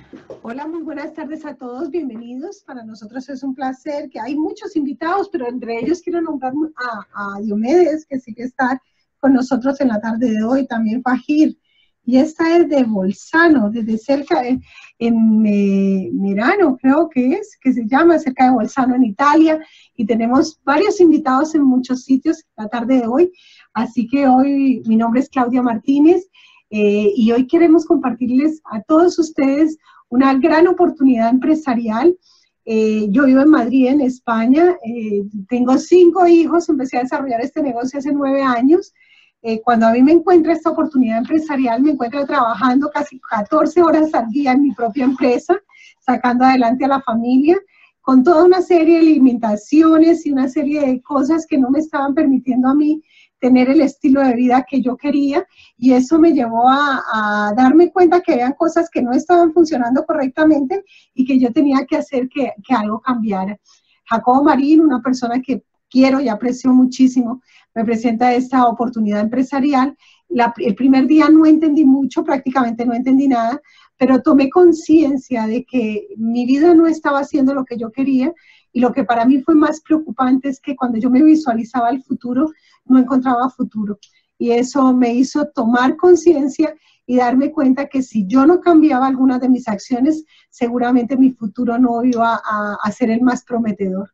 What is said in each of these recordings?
Hola, muy buenas tardes a todos, bienvenidos. Para nosotros es un placer, que hay muchos invitados, pero entre ellos quiero nombrar a Diomedes, que sí que está con nosotros en la tarde de hoy, también Fajir. Y esta es de Bolzano, desde cerca, en Merano, creo que se llama, cerca de Bolzano, en Italia. Y tenemos varios invitados en muchos sitios la tarde de hoy. Así que hoy, mi nombre es Claudia Martínez, y hoy queremos compartirles a todos ustedes una gran oportunidad empresarial. Yo vivo en Madrid, en España, tengo 5 hijos, empecé a desarrollar este negocio hace 9 años. Cuando a mí me encuentra esta oportunidad empresarial, me encuentro trabajando casi 14 horas al día en mi propia empresa, sacando adelante a la familia, con toda una serie de limitaciones y una serie de cosas que no me estaban permitiendo a mí tener el estilo de vida que yo quería, y eso me llevó a darme cuenta que habían cosas que no estaban funcionando correctamente y que yo tenía que hacer que algo cambiara. Jacobo Marín, una persona que quiero y aprecio muchísimo, me presenta esta oportunidad empresarial. El primer día no entendí mucho, prácticamente no entendí nada, pero tomé conciencia de que mi vida no estaba haciendo lo que yo quería, y lo que para mí fue más preocupante es que cuando yo me visualizaba el futuro, no encontraba futuro. Y eso me hizo tomar conciencia y darme cuenta que si yo no cambiaba algunas de mis acciones, seguramente mi futuro no iba a ser el más prometedor.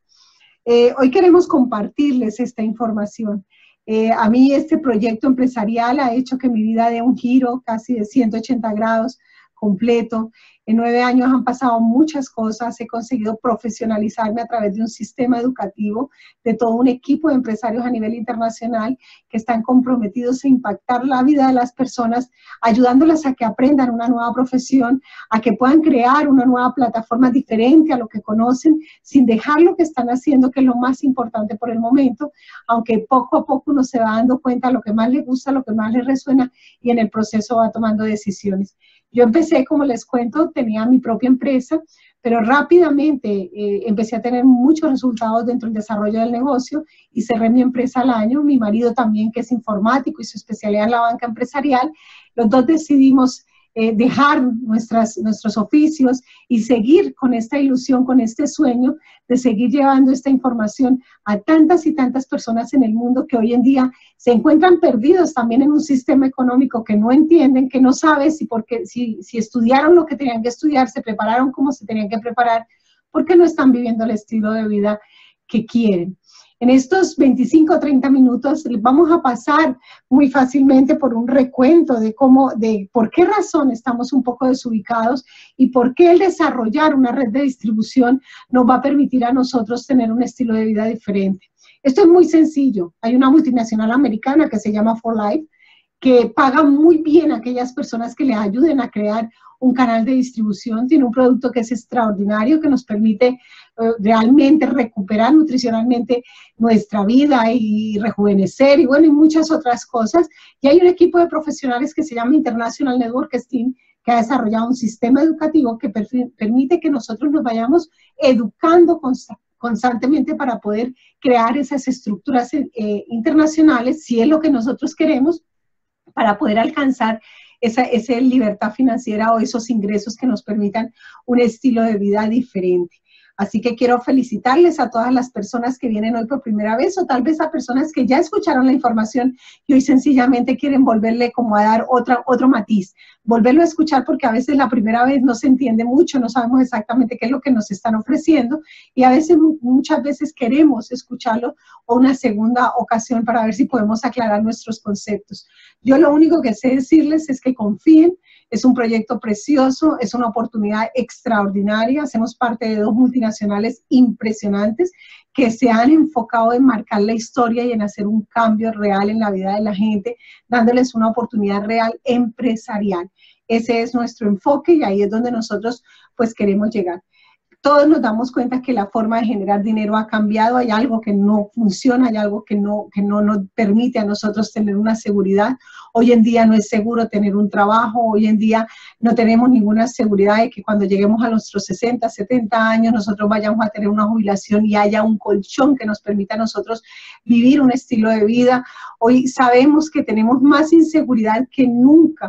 Hoy queremos compartirles esta información. A mí este proyecto empresarial ha hecho que mi vida dé un giro casi de 180 grados completo. En 9 años han pasado muchas cosas, he conseguido profesionalizarme a través de un sistema educativo, de todo un equipo de empresarios a nivel internacional que están comprometidos a impactar la vida de las personas, ayudándolas a que aprendan una nueva profesión, a que puedan crear una nueva plataforma diferente a lo que conocen, sin dejar lo que están haciendo, que es lo más importante por el momento, aunque poco a poco uno se va dando cuenta de lo que más le gusta, lo que más le resuena, y en el proceso va tomando decisiones. Yo empecé, como les cuento, tenía mi propia empresa, pero rápidamente empecé a tener muchos resultados dentro del desarrollo del negocio y cerré mi empresa al año. Mi marido también, que es informático y su especialidad en la banca empresarial, los dos decidimos dejar nuestros oficios y seguir con esta ilusión, con este sueño de seguir llevando esta información a tantas y tantas personas en el mundo que hoy en día se encuentran perdidos también en un sistema económico que no entienden, que no saben si estudiaron lo que tenían que estudiar, se prepararon como se tenían que preparar, porque no están viviendo el estilo de vida que quieren. En estos 25 o 30 minutos vamos a pasar muy fácilmente por un recuento de por qué razón estamos un poco desubicados y por qué el desarrollar una red de distribución nos va a permitir a nosotros tener un estilo de vida diferente. Esto es muy sencillo. Hay una multinacional americana que se llama For Life, que paga muy bien a aquellas personas que le ayuden a crear un canal de distribución. Tiene un producto que es extraordinario, que nos permite realmente recuperar nutricionalmente nuestra vida y rejuvenecer, y bueno, y muchas otras cosas. Y hay un equipo de profesionales que se llama International Network Team, que ha desarrollado un sistema educativo que permite que nosotros nos vayamos educando constantemente para poder crear esas estructuras internacionales, si es lo que nosotros queremos, para poder alcanzar esa libertad financiera o esos ingresos que nos permitan un estilo de vida diferente. Así que quiero felicitarles a todas las personas que vienen hoy por primera vez, o tal vez a personas que ya escucharon la información y hoy sencillamente quieren volverle como a dar otro matiz, volverlo a escuchar, porque a veces la primera vez no se entiende mucho, no sabemos exactamente qué es lo que nos están ofreciendo, y a veces, muchas veces queremos escucharlo o una segunda ocasión para ver si podemos aclarar nuestros conceptos. Yo lo único que sé decirles es que confíen. Es un proyecto precioso, es una oportunidad extraordinaria. Hacemos parte de 2 multinacionales impresionantes que se han enfocado en marcar la historia y en hacer un cambio real en la vida de la gente, dándoles una oportunidad real empresarial. Ese es nuestro enfoque y ahí es donde nosotros pues queremos llegar. Todos nos damos cuenta que la forma de generar dinero ha cambiado, hay algo que no funciona, hay algo que no nos permite a nosotros tener una seguridad. Hoy en día no es seguro tener un trabajo, hoy en día no tenemos ninguna seguridad de que cuando lleguemos a nuestros 60, 70 años nosotros vayamos a tener una jubilación y haya un colchón que nos permita a nosotros vivir un estilo de vida. Hoy sabemos que tenemos más inseguridad que nunca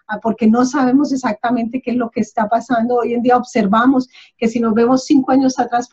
porque no sabemos exactamente qué es lo que está pasando. Hoy en día observamos que si nos vemos 5 años atrás,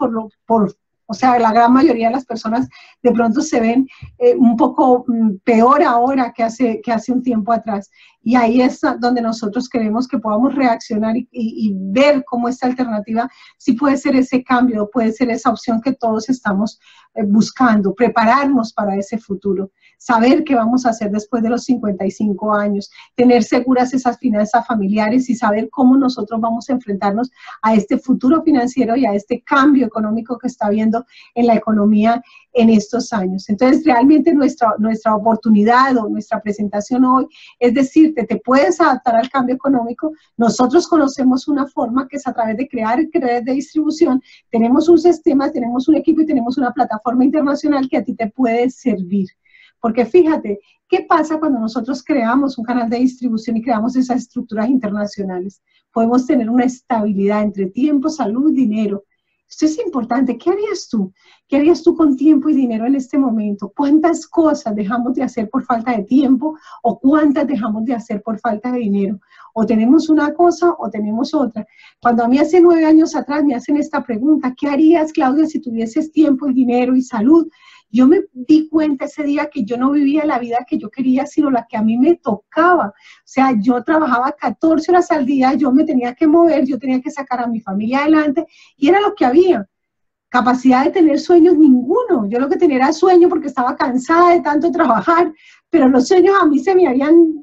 o sea, la gran mayoría de las personas de pronto se ven un poco peor ahora que hace un tiempo atrás. Y ahí es donde nosotros queremos que podamos reaccionar y ver cómo esta alternativa sí puede ser ese cambio, puede ser esa opción que todos estamos buscando, prepararnos para ese futuro, saber qué vamos a hacer después de los 55 años, tener seguras esas finanzas familiares y saber cómo nosotros vamos a enfrentarnos a este futuro financiero y a este cambio económico que está habiendo en la economía en estos años. Entonces, realmente nuestra oportunidad o nuestra presentación hoy es decirte, te puedes adaptar al cambio económico. Nosotros conocemos una forma que es a través de crear redes de distribución. Tenemos un sistema, tenemos un equipo y tenemos una plataforma internacional que a ti te puede servir. Porque fíjate, ¿qué pasa cuando nosotros creamos un canal de distribución y creamos esas estructuras internacionales? Podemos tener una estabilidad entre tiempo, salud, dinero. Esto es importante. ¿Qué harías tú? ¿Qué harías tú con tiempo y dinero en este momento? ¿Cuántas cosas dejamos de hacer por falta de tiempo o cuántas dejamos de hacer por falta de dinero? O tenemos una cosa o tenemos otra. Cuando a mí hace 9 años atrás me hacen esta pregunta, ¿qué harías, Claudia, si tuvieses tiempo y dinero y salud? Yo me di cuenta ese día que yo no vivía la vida que yo quería, sino la que a mí me tocaba. O sea, yo trabajaba 14 horas al día, yo me tenía que mover, yo tenía que sacar a mi familia adelante y era lo que había. Capacidad de tener sueños, ninguno. Yo lo que tenía era sueño porque estaba cansada de tanto trabajar, pero los sueños a mí se me habían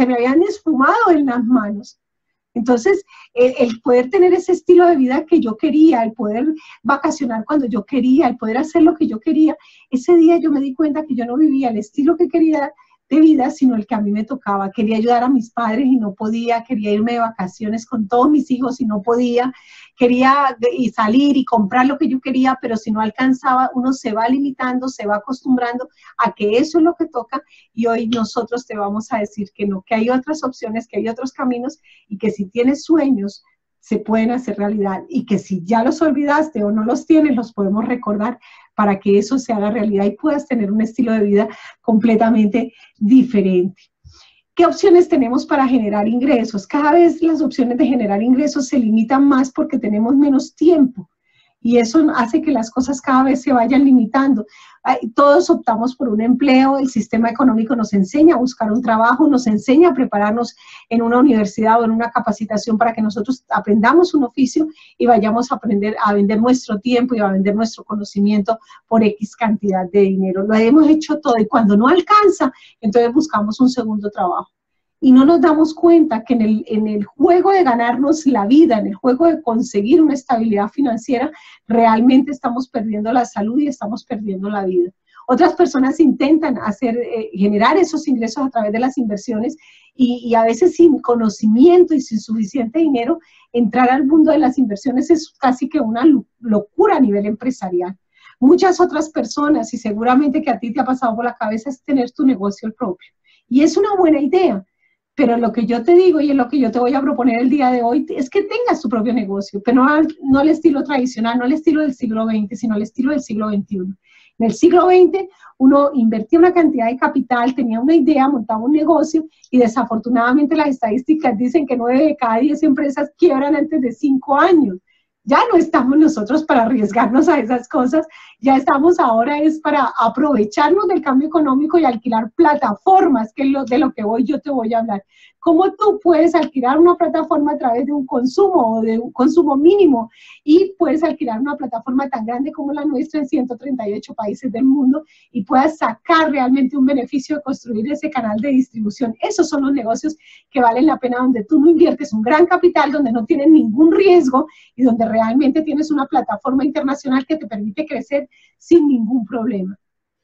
esfumado en las manos. Entonces, el poder tener ese estilo de vida que yo quería, el poder vacacionar cuando yo quería, el poder hacer lo que yo quería, ese día yo me di cuenta que yo no vivía el estilo que quería de vida, sino el que a mí me tocaba. Quería ayudar a mis padres y no podía, quería irme de vacaciones con todos mis hijos y no podía, quería salir y comprar lo que yo quería, pero si no alcanzaba, uno se va limitando, se va acostumbrando a que eso es lo que toca y hoy nosotros te vamos a decir que no, que hay otras opciones, que hay otros caminos y que si tienes sueños, se pueden hacer realidad y que si ya los olvidaste o no los tienes, los podemos recordar para que eso se haga realidad y puedas tener un estilo de vida completamente diferente. ¿Qué opciones tenemos para generar ingresos? Cada vez las opciones de generar ingresos se limitan más porque tenemos menos tiempo y eso hace que las cosas cada vez se vayan limitando. Todos optamos por un empleo, el sistema económico nos enseña a buscar un trabajo, nos enseña a prepararnos en una universidad o en una capacitación para que nosotros aprendamos un oficio y vayamos a aprender a vender nuestro tiempo y a vender nuestro conocimiento por X cantidad de dinero. Lo hemos hecho todo y cuando no alcanza, entonces buscamos un segundo trabajo. Y no nos damos cuenta que en el juego de ganarnos la vida, en el juego de conseguir una estabilidad financiera, realmente estamos perdiendo la salud y estamos perdiendo la vida. Otras personas intentan generar esos ingresos a través de las inversiones y a veces sin conocimiento y sin suficiente dinero, entrar al mundo de las inversiones es casi que una locura a nivel empresarial. Muchas otras personas, y seguramente que a ti te ha pasado por la cabeza, es tener tu negocio propio. Y es una buena idea. Pero lo que yo te digo y en lo que yo te voy a proponer el día de hoy es que tengas tu propio negocio, pero no al estilo tradicional, no al estilo del siglo XX, sino al estilo del siglo XXI. En el siglo XX uno invertía una cantidad de capital, tenía una idea, montaba un negocio y desafortunadamente las estadísticas dicen que 9 de cada 10 empresas quiebran antes de 5 años. Ya no estamos nosotros para arriesgarnos a esas cosas, ya estamos ahora es para aprovecharnos del cambio económico y alquilar plataformas, que es de lo que hoy yo te voy a hablar. ¿Cómo tú puedes alquilar una plataforma a través de un consumo o de un consumo mínimo y puedes alquilar una plataforma tan grande como la nuestra en 138 países del mundo y puedas sacar realmente un beneficio de construir ese canal de distribución? Esos son los negocios que valen la pena, donde tú no inviertes un gran capital, donde no tienes ningún riesgo y donde realmente tienes una plataforma internacional que te permite crecer sin ningún problema.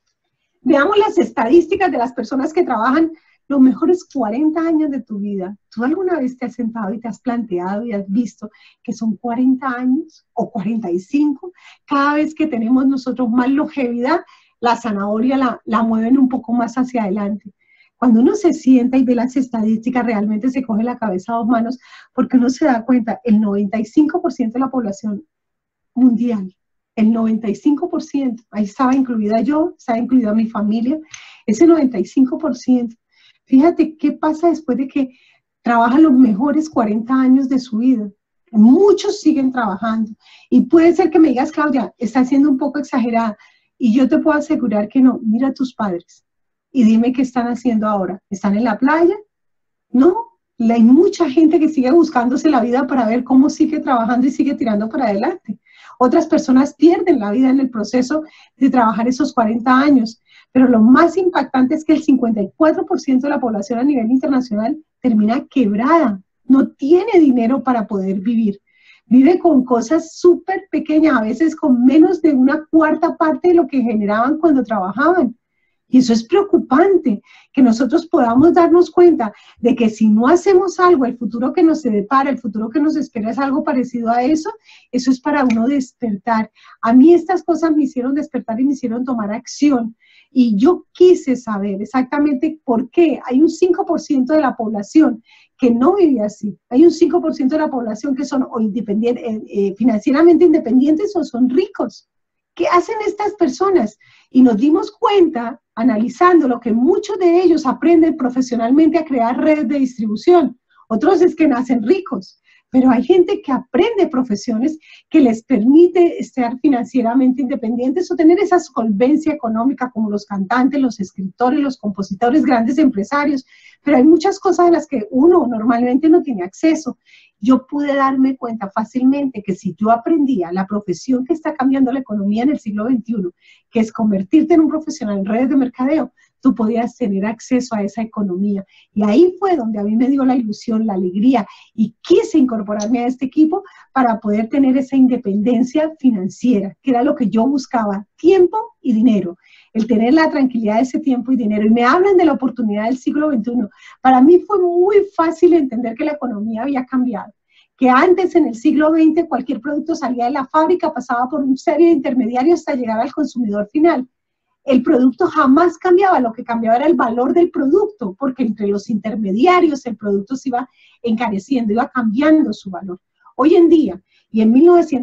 Veamos las estadísticas de las personas que trabajan los mejores 40 años de tu vida. ¿Tú alguna vez te has sentado y te has planteado y has visto que son 40 años o 45? Cada vez que tenemos nosotros más longevidad, la zanahoria la mueven un poco más hacia adelante. Cuando uno se sienta y ve las estadísticas, realmente se coge la cabeza a 2 manos porque uno se da cuenta, el 95% de la población mundial, el 95%, ahí estaba incluida yo, estaba incluida mi familia, ese 95%. Fíjate qué pasa después de que trabajan los mejores 40 años de su vida. Muchos siguen trabajando. Y puede ser que me digas, Claudia, está siendo un poco exagerada. Y yo te puedo asegurar que no. Mira a tus padres y dime qué están haciendo ahora. ¿Están en la playa? No. Hay mucha gente que sigue buscándose la vida para ver cómo sigue trabajando y sigue tirando para adelante. Otras personas pierden la vida en el proceso de trabajar esos 40 años. Pero lo más impactante es que el 54% de la población a nivel internacional termina quebrada. No tiene dinero para poder vivir. Vive con cosas súper pequeñas, a veces con menos de una cuarta parte de lo que generaban cuando trabajaban. Y eso es preocupante, que nosotros podamos darnos cuenta de que si no hacemos algo, el futuro que nos depara, el futuro que nos espera es algo parecido a eso. Eso es para uno despertar. A mí estas cosas me hicieron despertar y me hicieron tomar acción. Y yo quise saber exactamente por qué hay un 5% de la población que no vive así. Hay un 5% de la población que son o financieramente independientes o son ricos. ¿Qué hacen estas personas? Y nos dimos cuenta, analizando lo que muchos de ellos aprenden profesionalmente a crear redes de distribución. Otros es que nacen ricos. Pero hay gente que aprende profesiones que les permite estar financieramente independientes o tener esa solvencia económica como los cantantes, los escritores, los compositores, grandes empresarios. Pero hay muchas cosas a las que uno normalmente no tiene acceso. Yo pude darme cuenta fácilmente que si yo aprendía la profesión que está cambiando la economía en el siglo XXI, que es convertirte en un profesional en redes de mercadeo, tú podías tener acceso a esa economía. Y ahí fue donde a mí me dio la ilusión, la alegría, y quise incorporarme a este equipo para poder tener esa independencia financiera, que era lo que yo buscaba, tiempo y dinero. El tener la tranquilidad de ese tiempo y dinero. Y me hablan de la oportunidad del siglo XXI. Para mí fue muy fácil entender que la economía había cambiado. Que antes, en el siglo XX, cualquier producto salía de la fábrica, pasaba por una serie de intermediarios hasta llegar al consumidor final. El producto jamás cambiaba, lo que cambiaba era el valor del producto, porque entre los intermediarios el producto se iba encareciendo, iba cambiando su valor. Hoy en día, y en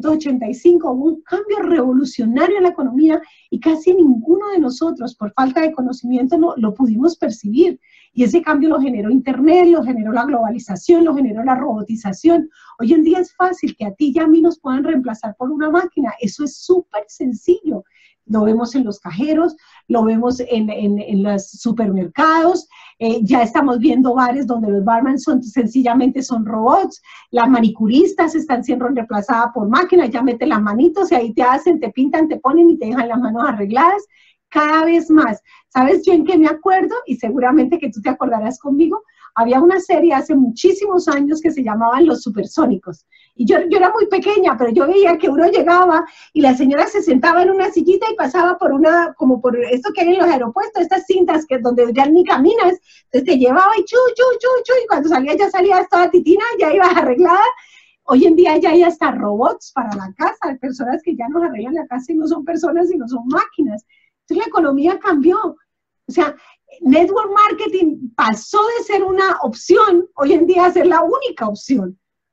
1985 hubo un cambio revolucionario en la economía y casi ninguno de nosotros, por falta de conocimiento, no lo pudimos percibir. Y ese cambio lo generó Internet, lo generó la globalización, lo generó la robotización. Hoy en día es fácil que a ti y a mí nos puedan reemplazar por una máquina. Eso es súper sencillo. Lo vemos en los cajeros, lo vemos en los supermercados, ya estamos viendo bares donde los barman sencillamente son robots, las manicuristas están siendo reemplazadas por máquinas, ya meten las manitos y ahí te hacen, te pintan, te ponen y te dejan las manos arregladas. Cada vez más. ¿Sabes yo en qué me acuerdo? Y seguramente que tú te acordarás conmigo. Había una serie hace muchísimos años que se llamaban Los Supersónicos. Y yo era muy pequeña, pero yo veía que uno llegaba y la señora se sentaba en una sillita y pasaba por como por esto que hay en los aeropuertos, estas cintas que donde ya ni caminas. Entonces te llevaba y y cuando salía ya salías toda titina, ya ibas arreglada. Hoy en día ya hay hasta robots para la casa, hay personas que ya nos arreglan la casa y no son personas, sino son máquinas. Entonces la economía cambió. O sea, network marketing pasó de ser una opción, hoy en día a ser la única opción.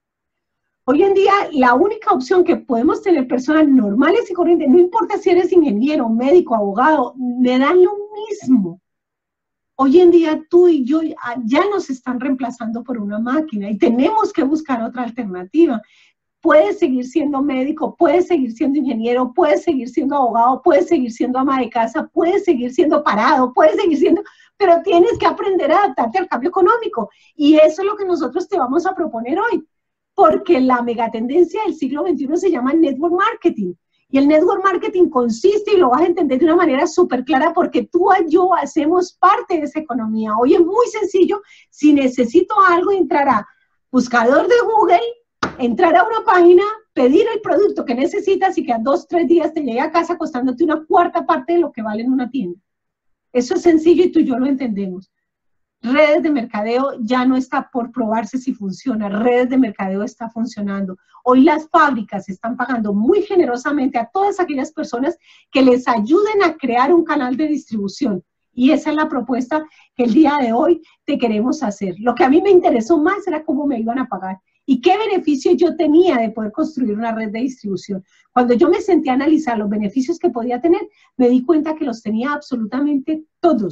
Hoy en día la única opción que podemos tener personas normales y corrientes, no importa si eres ingeniero, médico, abogado, me dan lo mismo. Hoy en día tú y yo ya nos están reemplazando por una máquina y tenemos que buscar otra alternativa. Puedes seguir siendo médico, puedes seguir siendo ingeniero, puedes seguir siendo abogado, puedes seguir siendo ama de casa, puedes seguir siendo parado, puedes seguir siendo, pero tienes que aprender a adaptarte al cambio económico. Y eso es lo que nosotros te vamos a proponer hoy, porque la megatendencia del siglo XXI se llama network marketing. Y el network marketing consiste, y lo vas a entender de una manera súper clara, porque tú y yo hacemos parte de esa economía. Hoy es muy sencillo, si necesito algo, entrar a buscador de Google, entrar a una página, pedir el producto que necesitas y que a 2 o 3 días te llegue a casa costándote una cuarta parte de lo que vale en una tienda. Eso es sencillo y tú y yo lo entendemos. Redes de mercadeo ya no está por probarse si funciona, redes de mercadeo está funcionando. Hoy las fábricas están pagando muy generosamente a todas aquellas personas que les ayuden a crear un canal de distribución. Y esa es la propuesta que el día de hoy te queremos hacer. Lo que a mí me interesó más era cómo me iban a pagar y qué beneficio yo tenía de poder construir una red de distribución. Cuando yo me senté a analizar los beneficios que podía tener, me di cuenta que los tenía absolutamente todos.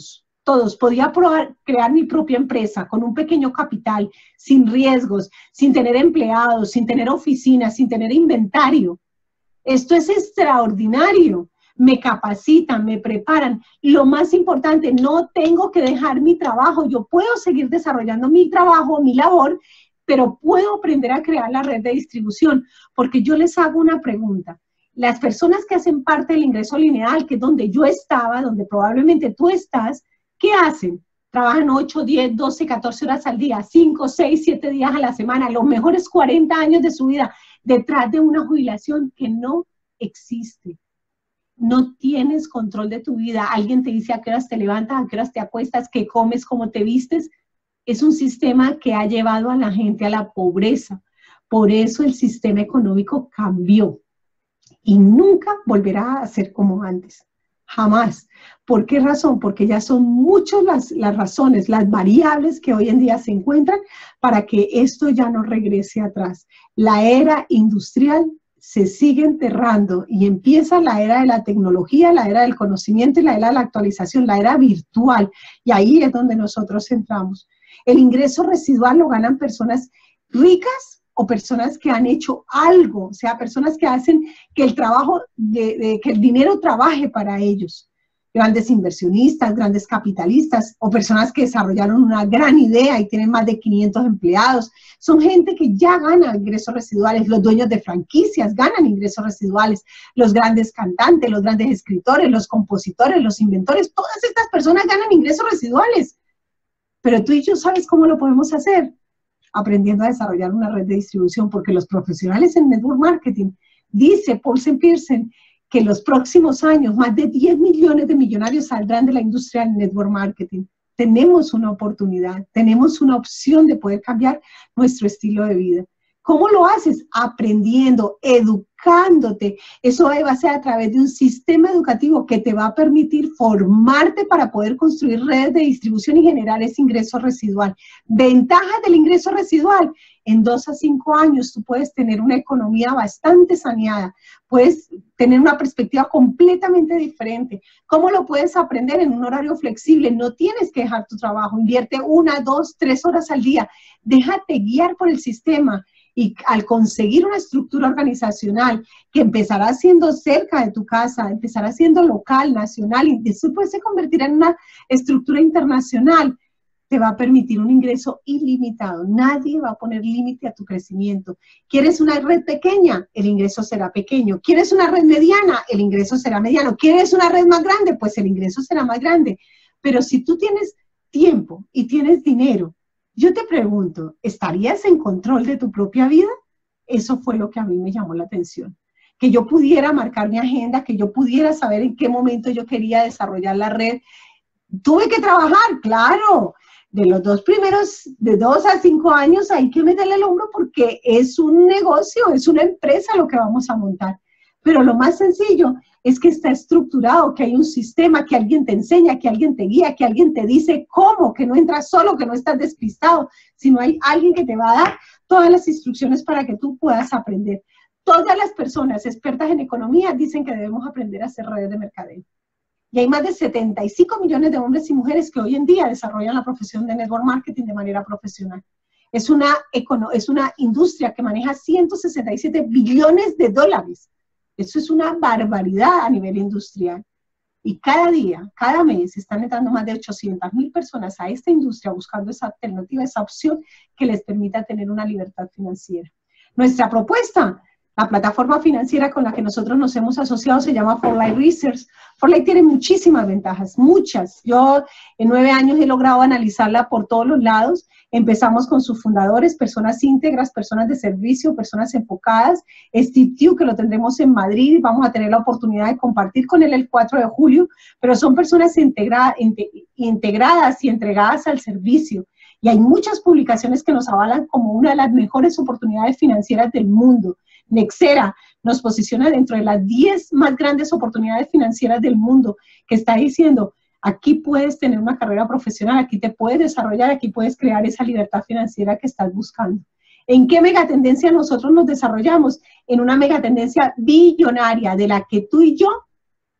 todos. Podía crear mi propia empresa con un pequeño capital, sin riesgos, sin tener empleados, sin tener oficinas, sin tener inventario. Esto es extraordinario. Me capacitan, me preparan. Lo más importante, no tengo que dejar mi trabajo. Yo puedo seguir desarrollando mi trabajo, mi labor, pero puedo aprender a crear la red de distribución, porque yo les hago una pregunta. Las personas que hacen parte del ingreso lineal, que es donde yo estaba, donde probablemente tú estás, ¿qué hacen? Trabajan 8, 10, 12, 14 horas al día, 5, 6, 7 días a la semana, los mejores 40 años de su vida, detrás de una jubilación que no existe. No tienes control de tu vida. Alguien te dice a qué horas te levantas, a qué horas te acuestas, qué comes, cómo te vistes. Es un sistema que ha llevado a la gente a la pobreza. Por eso el sistema económico cambió y nunca volverá a ser como antes. Jamás. ¿Por qué razón? Porque ya son muchas las razones, las variables que hoy en día se encuentran para que esto ya no regrese atrás. La era industrial se sigue enterrando y empieza la era de la tecnología, la era del conocimiento y la era de la actualización, la era virtual. Y ahí es donde nosotros entramos. El ingreso residual lo ganan personas ricas o personas que han hecho algo, o sea, personas que hacen que el trabajo, que el dinero trabaje para ellos. Grandes inversionistas, grandes capitalistas o personas que desarrollaron una gran idea y tienen más de 500 empleados. Son gente que ya gana ingresos residuales. Los dueños de franquicias ganan ingresos residuales. Los grandes cantantes, los grandes escritores, los compositores, los inventores, todas estas personas ganan ingresos residuales. Pero tú y yo, ¿sabes cómo lo podemos hacer? Aprendiendo a desarrollar una red de distribución, porque los profesionales en network marketing, dice Paulsen Pearson, que en los próximos años más de 10 millones de millonarios saldrán de la industria del network marketing. Tenemos una oportunidad, tenemos una opción de poder cambiar nuestro estilo de vida. ¿Cómo lo haces? Aprendiendo, educándote. Eso va a ser a través de un sistema educativo que te va a permitir formarte para poder construir redes de distribución y generar ese ingreso residual. Ventajas del ingreso residual. En 2 a 5 años tú puedes tener una economía bastante saneada, puedes tener una perspectiva completamente diferente. ¿Cómo lo puedes aprender? En un horario flexible, no tienes que dejar tu trabajo, invierte 1, 2, 3 horas al día, déjate guiar por el sistema y al conseguir una estructura organizacional que empezará siendo cerca de tu casa, empezará siendo local, nacional y después se convertirá en una estructura internacional, te va a permitir un ingreso ilimitado. Nadie va a poner límite a tu crecimiento. ¿Quieres una red pequeña? El ingreso será pequeño. ¿Quieres una red mediana? El ingreso será mediano. ¿Quieres una red más grande? Pues el ingreso será más grande. Pero si tú tienes tiempo y tienes dinero, yo te pregunto, ¿estarías en control de tu propia vida? Eso fue lo que a mí me llamó la atención. Que yo pudiera marcar mi agenda, que yo pudiera saber en qué momento yo quería desarrollar la red. Tuve que trabajar, claro. De los 2 primeros, de 2 a 5 años, hay que meterle el hombro porque es un negocio, es una empresa lo que vamos a montar. Pero lo más sencillo es que está estructurado, que hay un sistema, que alguien te enseña, que alguien te guía, que alguien te dice cómo, que no entras solo, que no estás despistado, sino hay alguien que te va a dar todas las instrucciones para que tú puedas aprender. Todas las personas expertas en economía dicen que debemos aprender a hacer redes de mercadeo. Y hay más de 75 millones de hombres y mujeres que hoy en día desarrollan la profesión de network marketing de manera profesional. Es una industria que maneja 167 billones de dólares. Eso es una barbaridad a nivel industrial. Y cada día, cada mes, están entrando más de 800,000 personas a esta industria buscando esa alternativa, esa opción que les permita tener una libertad financiera. Nuestra propuesta, la plataforma financiera con la que nosotros nos hemos asociado se llama For Life Research. For Life tiene muchísimas ventajas, muchas. Yo en 9 años he logrado analizarla por todos los lados. Empezamos con sus fundadores, personas íntegras, personas de servicio, personas enfocadas. Steve Tew, que lo tendremos en Madrid, vamos a tener la oportunidad de compartir con él el 4 de julio, pero son personas integradas y entregadas al servicio. Y hay muchas publicaciones que nos avalan como una de las mejores oportunidades financieras del mundo. Nexera nos posiciona dentro de las 10 más grandes oportunidades financieras del mundo, que está diciendo, aquí puedes tener una carrera profesional, aquí te puedes desarrollar, aquí puedes crear esa libertad financiera que estás buscando. ¿En qué megatendencia nosotros nos desarrollamos? En una megatendencia billonaria de la que tú y yo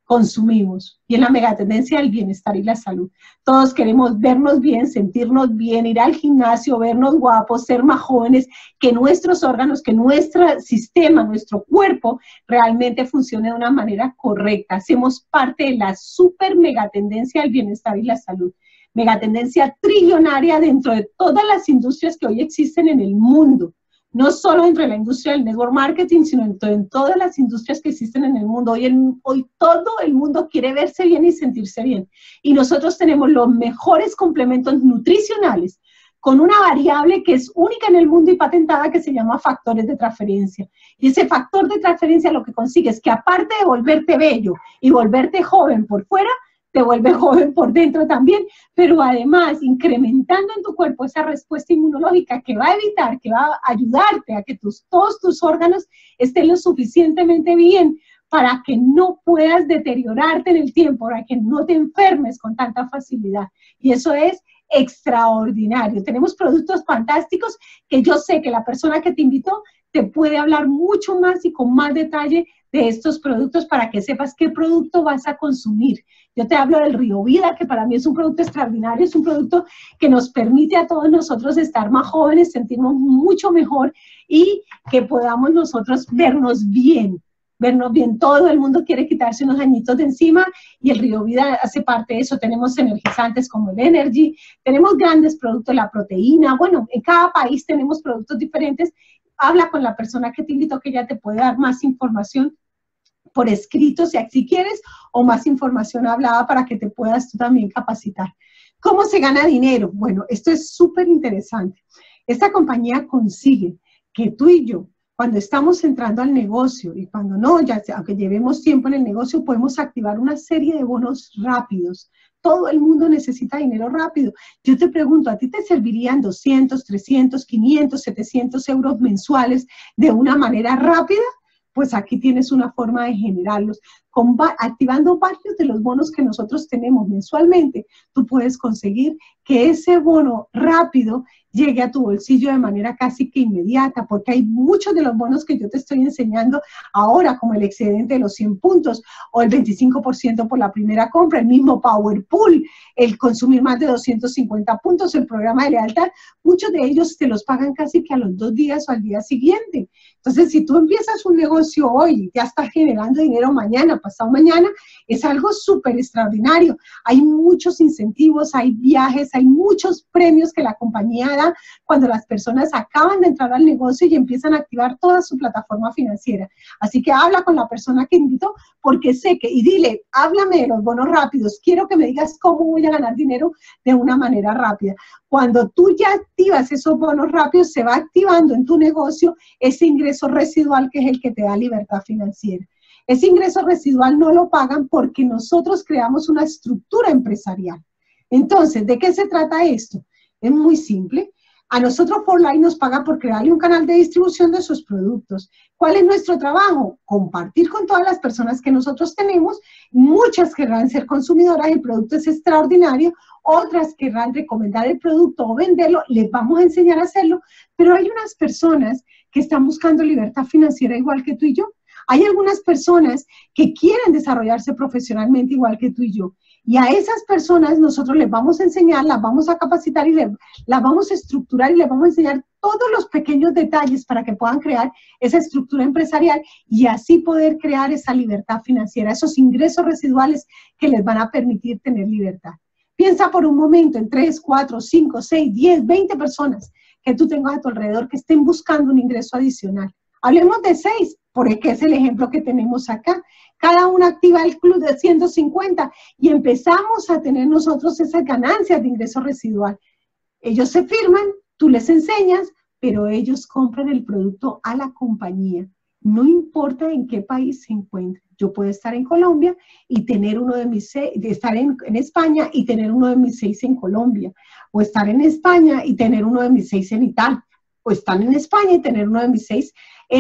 consumimos. Y en la megatendencia del bienestar y la salud. Todos queremos vernos bien, sentirnos bien, ir al gimnasio, vernos guapos, ser más jóvenes, que nuestros órganos, que nuestro sistema, nuestro cuerpo realmente funcione de una manera correcta. Hacemos parte de la super megatendencia del bienestar y la salud. Megatendencia trillonaria dentro de todas las industrias que hoy existen en el mundo. No solo dentro de la industria del network marketing, sino en todas las industrias que existen en el mundo. Hoy todo el mundo quiere verse bien y sentirse bien. Y nosotros tenemos los mejores complementos nutricionales con una variable que es única en el mundo y patentada, que se llama factores de transferencia. Y ese factor de transferencia lo que consigue es que, aparte de volverte bello y volverte joven por fuera, te vuelve joven por dentro también, pero además incrementando en tu cuerpo esa respuesta inmunológica que va a evitar, que va a ayudarte a que todos tus órganos estén lo suficientemente bien para que no puedas deteriorarte en el tiempo, para que no te enfermes con tanta facilidad. Y eso es extraordinario. Tenemos productos fantásticos que yo sé que la persona que te invitó te puede hablar mucho más y con más detalle de estos productos para que sepas qué producto vas a consumir. Yo te hablo del Río Vida, que para mí es un producto extraordinario, es un producto que nos permite a todos nosotros estar más jóvenes, sentirnos mucho mejor y que podamos nosotros vernos bien. Vernos bien, todo el mundo quiere quitarse unos añitos de encima y el Río Vida hace parte de eso. Tenemos energizantes como el Energy, tenemos grandes productos, la proteína, bueno, en cada país tenemos productos diferentes. Habla con la persona que te invitó, que ya te puede dar más información por escrito, si quieres, o más información hablada para que te puedas tú también capacitar. ¿Cómo se gana dinero? Bueno, esto es súper interesante. Esta compañía consigue que tú y yo, cuando estamos entrando al negocio y cuando no, ya aunque llevemos tiempo en el negocio, podemos activar una serie de bonos rápidos. Todo el mundo necesita dinero rápido. Yo te pregunto, ¿a ti te servirían 200, 300, 500, 700 euros mensuales de una manera rápida? Pues aquí tienes una forma de generarlos. Activando varios de los bonos que nosotros tenemos mensualmente, tú puedes conseguir que ese bono rápido llegue a tu bolsillo de manera casi que inmediata, porque hay muchos de los bonos que yo te estoy enseñando ahora, como el excedente de los 100 puntos o el 25% por la primera compra, el mismo Power Pool, el consumir más de 250 puntos, el programa de lealtad, muchos de ellos te los pagan casi que a los 2 días o al día siguiente. Entonces, si tú empiezas un negocio hoy, ya estás generando dinero mañana, pasado mañana, es algo súper extraordinario. Hay muchos incentivos, hay viajes, hay muchos premios que la compañía da cuando las personas acaban de entrar al negocio y empiezan a activar toda su plataforma financiera. Así que habla con la persona que invitó, porque sé que, y dile, háblame de los bonos rápidos, quiero que me digas cómo voy a ganar dinero de una manera rápida. Cuando tú ya activas esos bonos rápidos, se va activando en tu negocio ese ingreso residual que es el que te da libertad financiera. Ese ingreso residual no lo pagan porque nosotros creamos una estructura empresarial. Entonces, ¿de qué se trata esto? Es muy simple. A nosotros ForLife nos paga por crearle un canal de distribución de sus productos. ¿Cuál es nuestro trabajo? Compartir con todas las personas que nosotros tenemos. Muchas querrán ser consumidoras, el producto es extraordinario. Otras querrán recomendar el producto o venderlo. Les vamos a enseñar a hacerlo. Pero hay unas personas que están buscando libertad financiera igual que tú y yo. Hay algunas personas que quieren desarrollarse profesionalmente igual que tú y yo. Y a esas personas nosotros les vamos a enseñar, las vamos a capacitar y las vamos a estructurar y les vamos a enseñar todos los pequeños detalles para que puedan crear esa estructura empresarial y así poder crear esa libertad financiera, esos ingresos residuales que les van a permitir tener libertad. Piensa por un momento en 3, 4, 5, 6, 10, 20 personas que tú tengas a tu alrededor que estén buscando un ingreso adicional. Hablemos de 6, porque es el ejemplo que tenemos acá. Cada uno activa el club de 150 y empezamos a tener nosotros esas ganancias de ingreso residual. Ellos se firman, tú les enseñas, pero ellos compran el producto a la compañía. No importa en qué país se encuentren. Yo puedo estar en Colombia y tener uno de mis 6, estar en España y tener uno de mis 6 en Colombia, o estar en España y tener uno de mis 6 en Italia, o estar en España y tener uno de mis 6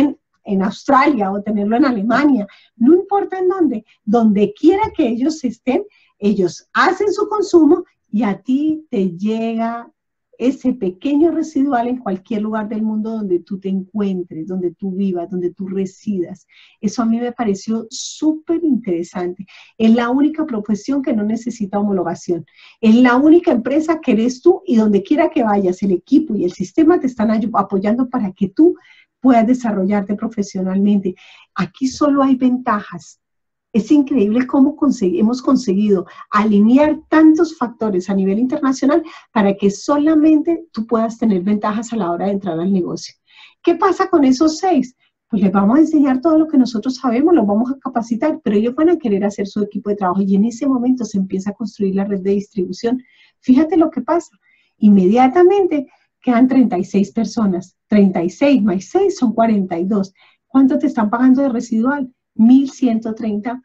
en Australia o tenerlo en Alemania, no importa en dónde, donde quiera que ellos estén, ellos hacen su consumo y a ti te llega ese pequeño residual en cualquier lugar del mundo donde tú te encuentres, donde tú vivas, donde tú residas. Eso a mí me pareció súper interesante. Es la única profesión que no necesita homologación. Es la única empresa que eres tú y donde quiera que vayas, el equipo y el sistema te están apoyando para que tú puedas desarrollarte profesionalmente. Aquí solo hay ventajas. Es increíble cómo hemos conseguido alinear tantos factores a nivel internacional para que solamente tú puedas tener ventajas a la hora de entrar al negocio. ¿Qué pasa con esos 6? Pues les vamos a enseñar todo lo que nosotros sabemos, los vamos a capacitar, pero ellos van a querer hacer su equipo de trabajo y en ese momento se empieza a construir la red de distribución. Fíjate lo que pasa. Inmediatamente quedan 36 personas. 36 más 6 son 42. ¿Cuánto te están pagando de residual? $1,130.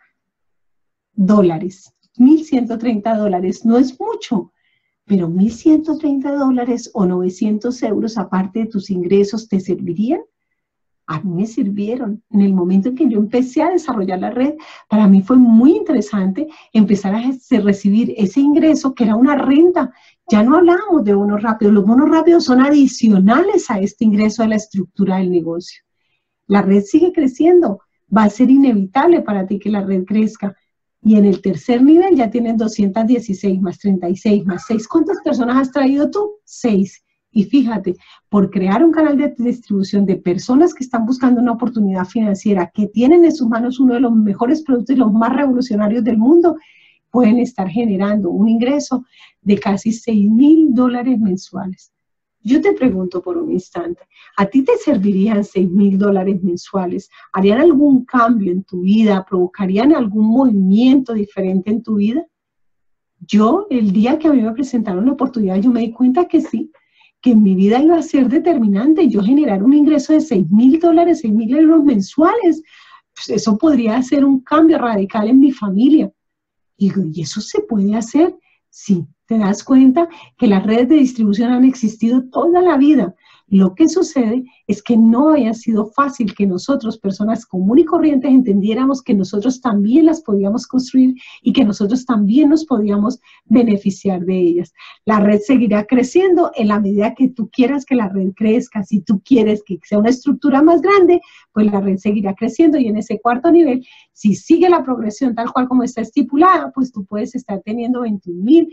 $1,130 no es mucho, pero $1,130 o 900 euros aparte de tus ingresos, ¿te servirían? A mí me sirvieron. En el momento en que yo empecé a desarrollar la red, para mí fue muy interesante empezar a recibir ese ingreso que era una renta. Ya no hablábamos de bonos rápidos. Los bonos rápidos son adicionales a este ingreso de la estructura del negocio. La red sigue creciendo. Va a ser inevitable para ti que la red crezca. Y en el tercer nivel ya tienen 216 más 36 más 6. ¿Cuántas personas has traído tú? 6. Y fíjate, por crear un canal de distribución de personas que están buscando una oportunidad financiera, que tienen en sus manos uno de los mejores productos y los más revolucionarios del mundo, pueden estar generando un ingreso de casi $6,000 mensuales. Yo te pregunto por un instante, ¿a ti te servirían $6,000 mensuales? ¿Harían algún cambio en tu vida? ¿Provocarían algún movimiento diferente en tu vida? Yo, el día que a mí me presentaron la oportunidad, yo me di cuenta que sí, que en mi vida iba a ser determinante. Yo generar un ingreso de $6,000, 6,000 euros mensuales, pues eso podría hacer un cambio radical en mi familia. Y digo, ¿y eso se puede hacer? Sí. Te das cuenta que las redes de distribución han existido toda la vida. Lo que sucede es que no haya sido fácil que nosotros, personas comunes y corrientes, entendiéramos que nosotros también las podíamos construir y que nosotros también nos podíamos beneficiar de ellas. La red seguirá creciendo en la medida que tú quieras que la red crezca. Si tú quieres que sea una estructura más grande, pues la red seguirá creciendo y en ese cuarto nivel, si sigue la progresión tal cual como está estipulada, pues tú puedes estar teniendo 21,000,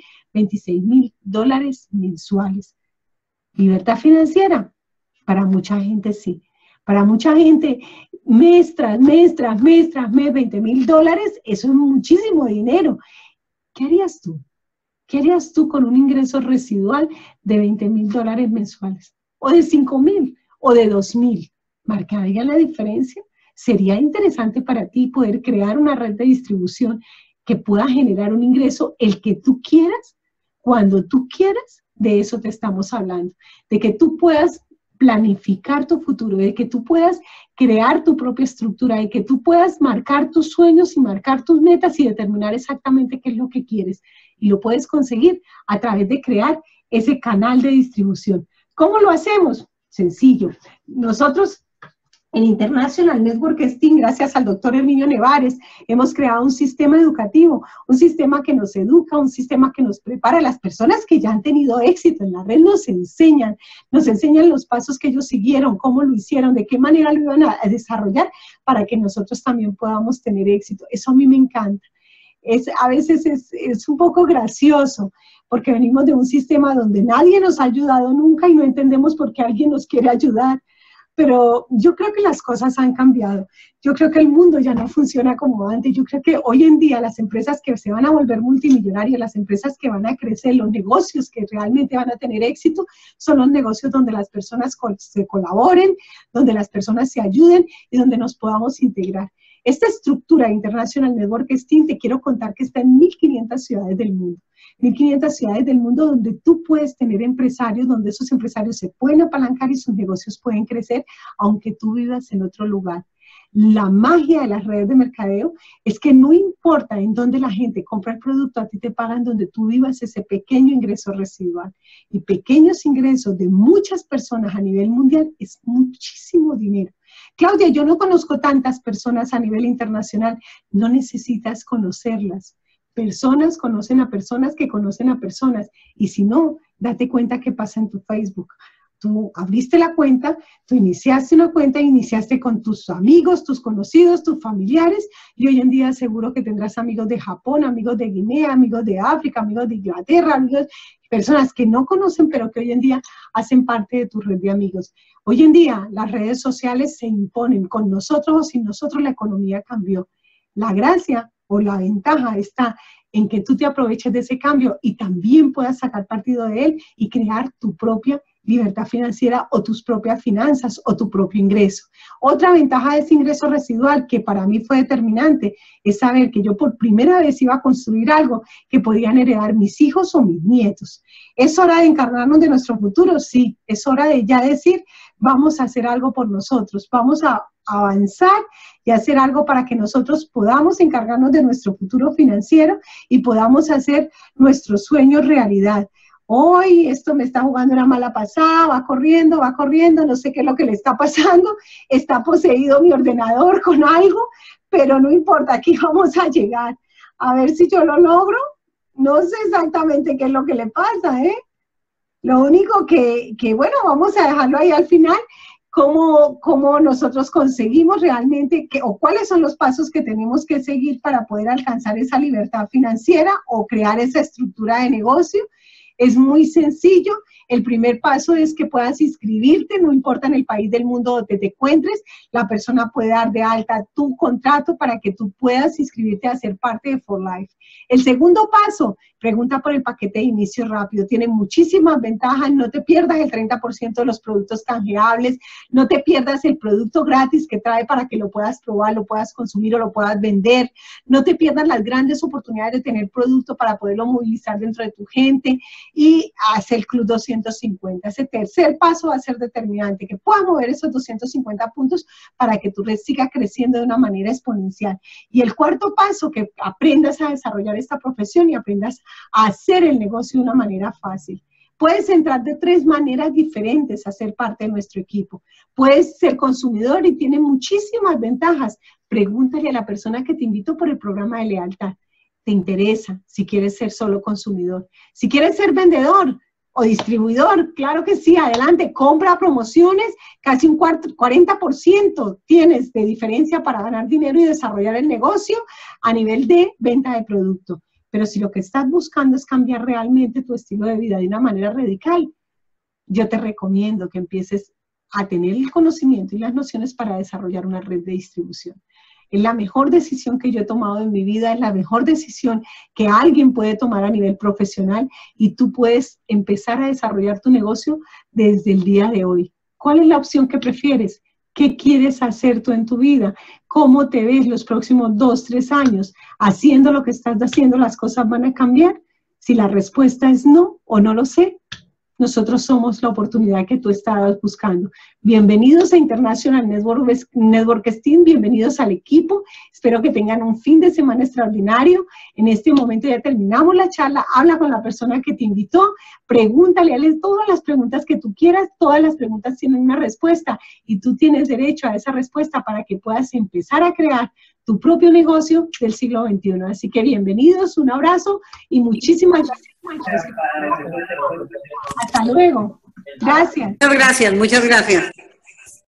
$26,000 mensuales. Libertad financiera, para mucha gente sí. Para mucha gente, mes tras mes, $20,000, eso es muchísimo dinero. ¿Qué harías tú? ¿Qué harías tú con un ingreso residual de $20,000 mensuales? O de 5,000, o de 2,000. ¿Marcaría la diferencia? Sería interesante para ti poder crear una red de distribución que pueda generar un ingreso, el que tú quieras, cuando tú quieras. De eso te estamos hablando, de que tú puedas planificar tu futuro, de que tú puedas crear tu propia estructura, de que tú puedas marcar tus sueños y marcar tus metas y determinar exactamente qué es lo que quieres. Y lo puedes conseguir a través de crear ese canal de distribución. ¿Cómo lo hacemos? Sencillo. Nosotros en International Network Steam, gracias al doctor Herminio Nevares, hemos creado un sistema educativo, un sistema que nos educa, un sistema que nos prepara. Las personas que ya han tenido éxito en la red nos enseñan los pasos que ellos siguieron, cómo lo hicieron, de qué manera lo iban a desarrollar para que nosotros también podamos tener éxito. Eso a mí me encanta. A veces es un poco gracioso, porque venimos de un sistema donde nadie nos ha ayudado nunca y no entendemos por qué alguien nos quiere ayudar. Pero yo creo que las cosas han cambiado. Yo creo que el mundo ya no funciona como antes. Yo creo que hoy en día las empresas que se van a volver multimillonarias, las empresas que van a crecer, los negocios que realmente van a tener éxito, son los negocios donde las personas se colaboren, donde las personas se ayuden y donde nos podamos integrar. Esta estructura International Network Steam, te quiero contar que está en 1,500 ciudades del mundo. 1,500 ciudades del mundo donde tú puedes tener empresarios, donde esos empresarios se pueden apalancar y sus negocios pueden crecer, aunque tú vivas en otro lugar. La magia de las redes de mercadeo es que no importa en dónde la gente compra el producto, a ti te pagan donde tú vivas ese pequeño ingreso residual. Y pequeños ingresos de muchas personas a nivel mundial es muchísimo dinero. Claudia, yo no conozco tantas personas a nivel internacional. No necesitas conocerlas. Personas conocen a personas que conocen a personas. Y si no, date cuenta qué pasa en tu Facebook. Tú abriste la cuenta, tú iniciaste una cuenta, iniciaste con tus amigos, tus conocidos, tus familiares, y hoy en día seguro que tendrás amigos de Japón, amigos de Guinea, amigos de África, amigos de Inglaterra, amigos, personas que no conocen, pero que hoy en día hacen parte de tu red de amigos. Hoy en día las redes sociales se imponen, con nosotros o sin nosotros la economía cambió. La gracia o la ventaja está en que tú te aproveches de ese cambio y también puedas sacar partido de él y crear tu propia libertad financiera o tus propias finanzas o tu propio ingreso. Otra ventaja de ese ingreso residual que para mí fue determinante es saber que yo por primera vez iba a construir algo que podían heredar mis hijos o mis nietos. ¿Es hora de encargarnos de nuestro futuro? Sí, es hora de ya decir, vamos a hacer algo por nosotros, vamos a avanzar y hacer algo para que nosotros podamos encargarnos de nuestro futuro financiero y podamos hacer nuestros sueños realidad. Hoy esto me está jugando una mala pasada, va corriendo, no sé qué es lo que le está pasando, está poseído mi ordenador con algo, pero no importa, aquí vamos a llegar. A ver si yo lo logro, no sé exactamente qué es lo que le pasa, ¿eh? Lo único que bueno, vamos a dejarlo ahí al final, cómo nosotros conseguimos realmente, o cuáles son los pasos que tenemos que seguir para poder alcanzar esa libertad financiera o crear esa estructura de negocio. Es muy sencillo. El primer paso es que puedas inscribirte, no importa en el país del mundo donde te encuentres, la persona puede dar de alta tu contrato para que tú puedas inscribirte a ser parte de For Life. El segundo paso, pregunta por el paquete de inicio rápido. Tiene muchísimas ventajas, no te pierdas el 30% de los productos canjeables, no te pierdas el producto gratis que trae para que lo puedas probar, lo puedas consumir o lo puedas vender, no te pierdas las grandes oportunidades de tener producto para poderlo movilizar dentro de tu gente, y hace el Club 250. Ese tercer paso va a ser determinante, que puedas mover esos 250 puntos para que tu red siga creciendo de una manera exponencial. Y el cuarto paso, que aprendas a desarrollar esta profesión y aprendas a hacer el negocio de una manera fácil. Puedes entrar de 3 maneras diferentes a ser parte de nuestro equipo. Puedes ser consumidor y tiene muchísimas ventajas. Pregúntale a la persona que te invitó por el programa de lealtad. ¿Te interesa? Si quieres ser solo consumidor. Si quieres ser vendedor o distribuidor, claro que sí, adelante, compra promociones, casi un 40% tienes de diferencia para ganar dinero y desarrollar el negocio a nivel de venta de producto. Pero si lo que estás buscando es cambiar realmente tu estilo de vida de una manera radical, yo te recomiendo que empieces a tener el conocimiento y las nociones para desarrollar una red de distribución. Es la mejor decisión que yo he tomado en mi vida, es la mejor decisión que alguien puede tomar a nivel profesional y tú puedes empezar a desarrollar tu negocio desde el día de hoy. ¿Cuál es la opción que prefieres? ¿Qué quieres hacer tú en tu vida? ¿Cómo te ves los próximos 2, 3 años? ¿Haciendo lo que estás haciendo, las cosas van a cambiar? Si la respuesta es no o no lo sé, nosotros somos la oportunidad que tú estabas buscando. Bienvenidos a International Networking, bienvenidos al equipo. Espero que tengan un fin de semana extraordinario. En este momento ya terminamos la charla. Habla con la persona que te invitó. Pregúntale, hazle todas las preguntas que tú quieras. Todas las preguntas tienen una respuesta y tú tienes derecho a esa respuesta para que puedas empezar a crear tu propio negocio del siglo XXI. Así que bienvenidos, un abrazo y muchísimas gracias. Hasta luego. Gracias. Muchas gracias, muchas gracias.